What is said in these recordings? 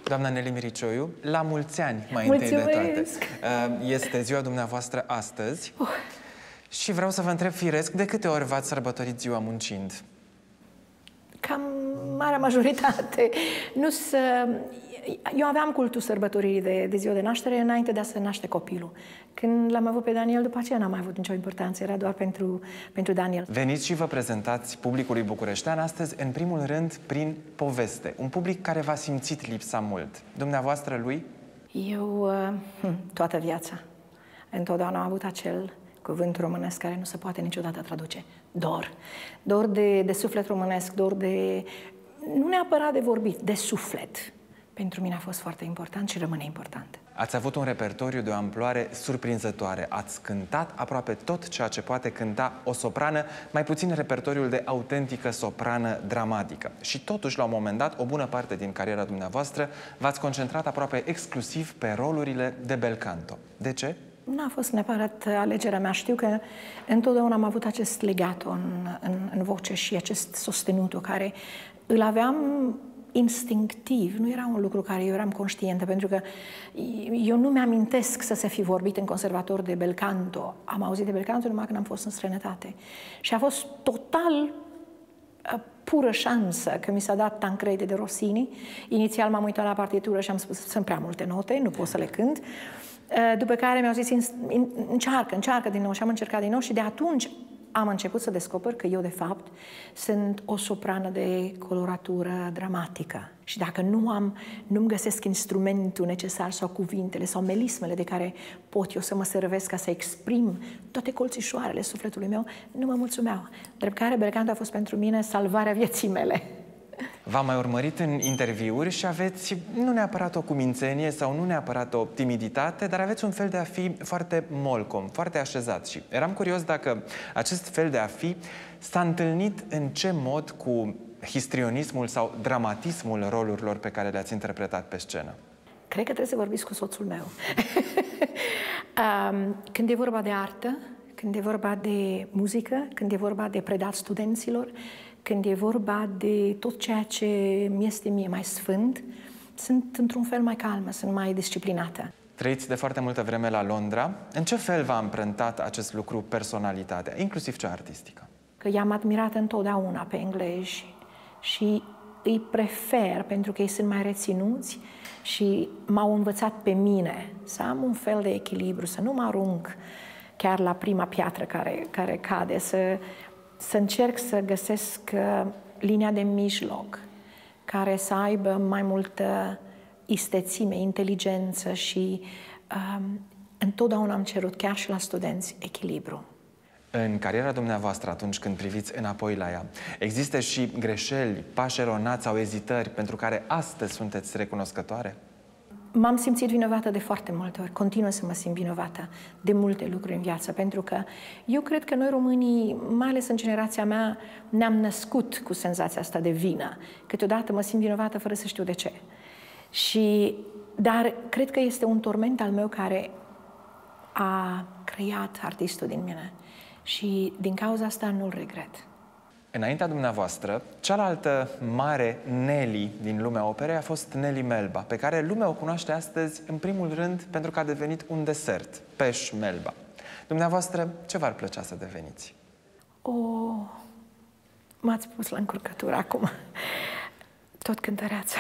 Doamna Neli Miricioiu, la mulți ani, mai întâi de toate. Este ziua dumneavoastră astăzi și vreau să vă întreb firesc, de câte ori v-ați sărbătorit ziua muncind? Cam marea majoritate. Eu aveam cultul sărbătoririi de ziua de naștere înainte de a se naște copilul. Când l-am avut pe Daniel, după aceea n-am mai avut nicio importanță, era doar pentru Daniel. Veniți și vă prezentați publicului bucureștean astăzi, în primul rând, prin poveste. Un public care v-a simțit lipsa mult. Dumneavoastră lui? Eu, toată viața, întotdeauna am avut acel cuvânt românesc care nu se poate niciodată traduce. Dor. Dor de suflet românesc, dor de... nu neapărat de vorbit, de suflet. Pentru mine a fost foarte important și rămâne important. Ați avut un repertoriu de o amploare surprinzătoare. Ați cântat aproape tot ceea ce poate cânta o soprană, mai puțin repertoriul de autentică soprană dramatică. Și totuși, la un moment dat, o bună parte din cariera dumneavoastră v-ați concentrat aproape exclusiv pe rolurile de bel canto. De ce? Nu a fost neapărat alegerea mea. Știu că întotdeauna am avut acest legato în voce și acest sostenuto care îl aveam instinctiv. Nu era un lucru care eu eram conștientă, pentru că eu nu mi-amintesc să se fi vorbit în conservator de bel canto. Am auzit de bel canto numai când am fost în străinătate. Și a fost total pură șansă că mi s-a dat Tancredi de Rossini. Inițial m-am uitat la partitură și am spus, sunt prea multe note, nu pot să le cânt. După care mi-au zis, încearcă din nou, și am încercat din nou și de atunci am început să descoper că eu, de fapt, sunt o soprană de coloratură dramatică. Și dacă nu-mi găsesc instrumentul necesar sau cuvintele sau melismele de care pot eu să mă servesc ca să exprim toate colțișoarele sufletului meu, nu mă mulțumeau. Drept care bel canto a fost pentru mine salvarea vieții mele. V-am mai urmărit în interviuri și aveți nu neapărat o cumințenie sau nu neapărat o timiditate, dar aveți un fel de a fi foarte molcom, foarte așezat. Și eram curios dacă acest fel de a fi s-a întâlnit în ce mod cu histrionismul sau dramatismul rolurilor pe care le-ați interpretat pe scenă. Cred că trebuie să vorbiți cu soțul meu. Când e vorba de artă, când e vorba de muzică, când e vorba de predat studenților, când e vorba de tot ceea ce mi este mie mai sfânt, sunt într-un fel mai calmă, sunt mai disciplinată. Trăiți de foarte multă vreme la Londra. În ce fel v-a amprentat acest lucru personalitatea, inclusiv cea artistică? Că i-am admirat întotdeauna pe englezi și îi prefer pentru că ei sunt mai reținuți și m-au învățat pe mine să am un fel de echilibru, să nu mă arunc chiar la prima piatră care cade, să încerc să găsesc linia de mijloc care să aibă mai multă istețime, inteligență și întotdeauna am cerut, chiar și la studenți, echilibru. În cariera dumneavoastră, atunci când priviți înapoi la ea, există și greșeli, pași eronați sau ezitări pentru care astăzi sunteți recunoscătoare? M-am simțit vinovată de foarte multe ori, continuă să mă simt vinovată de multe lucruri în viață, pentru că eu cred că noi românii, mai ales în generația mea, ne-am născut cu senzația asta de vină. Câteodată mă simt vinovată fără să știu de ce. Dar cred că este un torment al meu care a creat artistul din mine și din cauza asta nu-l regret. Înaintea dumneavoastră, cealaltă mare Nelly din lumea operei a fost Nelly Melba, pe care lumea o cunoaște astăzi, în primul rând, pentru că a devenit un desert, Peș Melba. Dumneavoastră, ce v-ar plăcea să deveniți? M-ați pus la încurcătură acum. Tot cântăreață.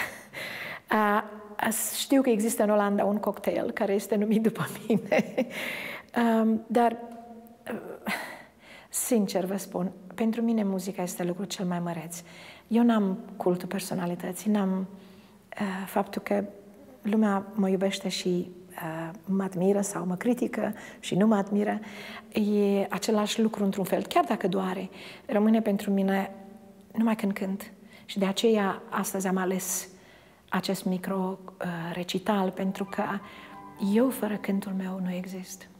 Știu că există în Olanda un cocktail care este numit după mine, dar... Sincer vă spun, pentru mine muzica este lucrul cel mai măreț. Eu n-am cultul personalității, n-am faptul că lumea mă iubește și mă admiră sau mă critică și nu mă admiră. E același lucru într-un fel, chiar dacă doare, rămâne pentru mine numai când cânt. Și de aceea astăzi am ales acest micro recital, pentru că eu fără cântul meu nu exist.